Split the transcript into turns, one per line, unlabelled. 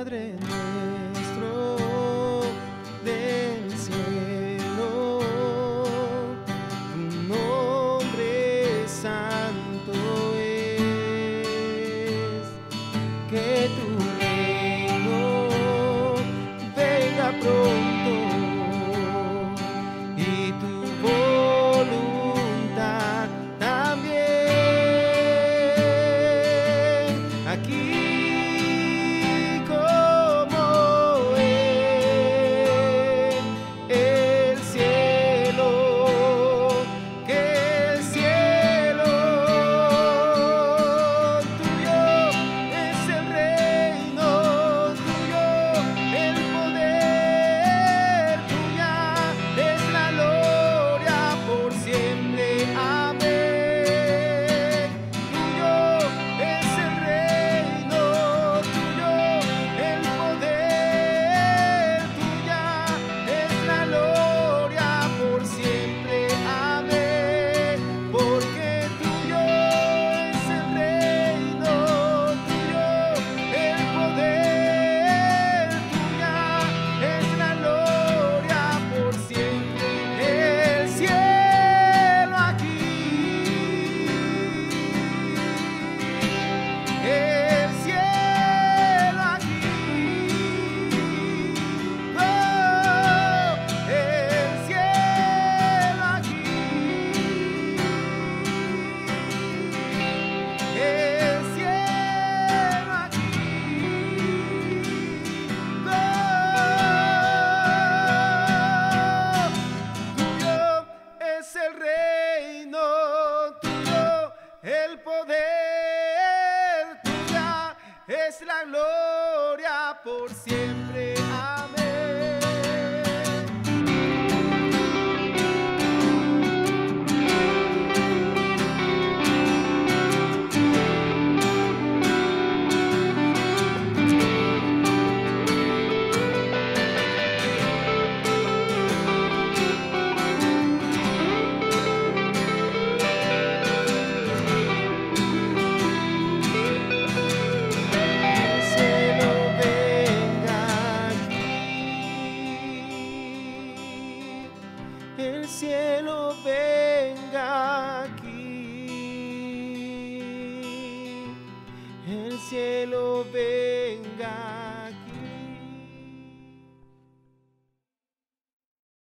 Padre nuestro del cielo, tu nombre santo es, que tu reino venga pronto y tu voluntad también aquí. El poder tuya es la gloria por siempre. Amén. El cielo venga aquí, el cielo venga.